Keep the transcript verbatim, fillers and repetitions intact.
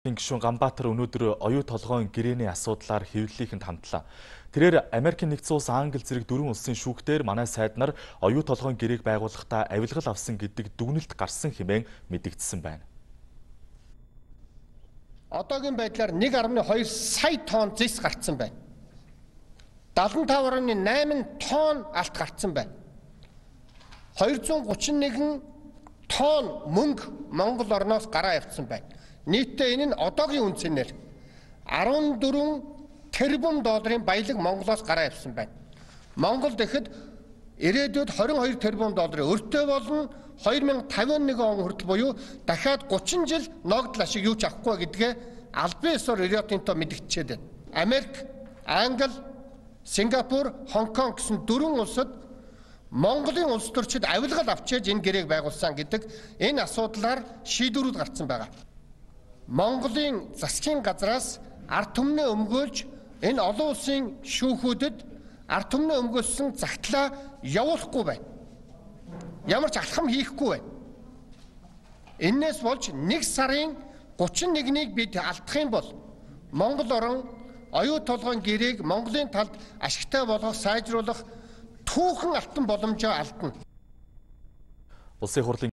Гишүүн Ганбаатар өнөөдөр оюу толгойн гэрээний асуудлаар хэвлэлийхэнд хандлаа. Тэрээр Америкийн нэгдсэн улс, Англи зэрэг дөрвөн улсын шүүхтээр манай сайд нар оюу толгойн гэрээг байгуулахдаа авилгал авсан гэдэг дүгнэлт гарсан хэмээн мэдэгдсэн байна. Одоогийн байдлаар нэг арван хоёр сая тонн зис гарцсан байна. далаван тав гаруй найман тонн алт гарцсан байна. хоёр зуун гучин нэгэн тонн мөнгө Монгол орноос гараа явцсан байна. Нийтдээ энэ нь одоогийн үнцээр арван дөрвөн тэрбум долларын баялаг Монголоос гараа явсан байна. Монгол дэхэд ирээдүйд хорин хоёр тэрбум долларын өртөө болно. хоёр мянга тавин нэг он хүртэл буюу дахиад гучин жил ногдол ашиг юу ч авахгүй гэдгээ албан ёсоор Риотинто мэдгдчихэд байна. Америк, Англи, Сингапур, Хонконг гэсэн дөрвөн улсад Монголын улс төрчид авилгал авчиж энэ гэрээг байгуулсан гэдэг энэ асуудлаар шийдвэрүүд гарсан байгаа. Монголын засгийн газраас ард түмнээ өмгөөлж энэ олон улсын шүүхүүдэд ард түмнээ өмгөөлсөн загтлаа явуулахгүй байна. Ямар ч алхам хийхгүй байна. Энээс болж нэг сарын гучин нэгнийг бид алдах юм бол Монгол орон оюу толгойн гэрээг Монголын талд ашигтай болгох, сайжруулах түүхэн алтан боломжоо алдна. Улсын хурлын